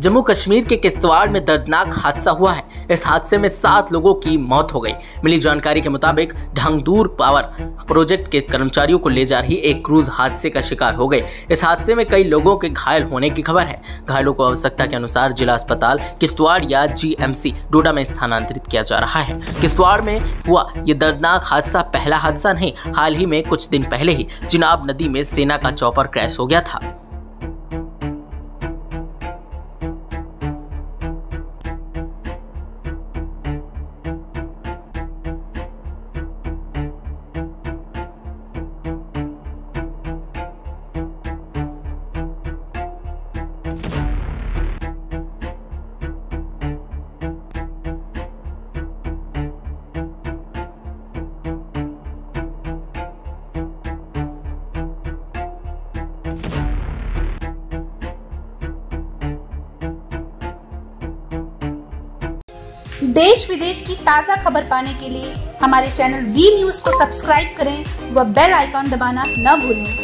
जम्मू कश्मीर के किश्तवाड़ में दर्दनाक हादसा हुआ है। इस हादसे में 7 लोगों की मौत हो गई। मिली जानकारी के मुताबिक ढंगदूर पावर प्रोजेक्ट के कर्मचारियों को ले जा रही एक क्रूज हादसे का शिकार हो गई। इस हादसे में कई लोगों के घायल होने की खबर है। घायलों को आवश्यकता के अनुसार जिला अस्पताल किश्तवाड़ या GMC डोडा में स्थानांतरित किया जा रहा है। किश्तवाड़ में हुआ ये दर्दनाक हादसा पहला हादसा नहीं। हाल ही में कुछ दिन पहले ही चिनाब नदी में सेना का चॉपर क्रैश हो गया था। देश विदेश की ताज़ा खबर पाने के लिए हमारे चैनल वी न्यूज़ को सब्सक्राइब करें व बेल आइकॉन दबाना न भूलें।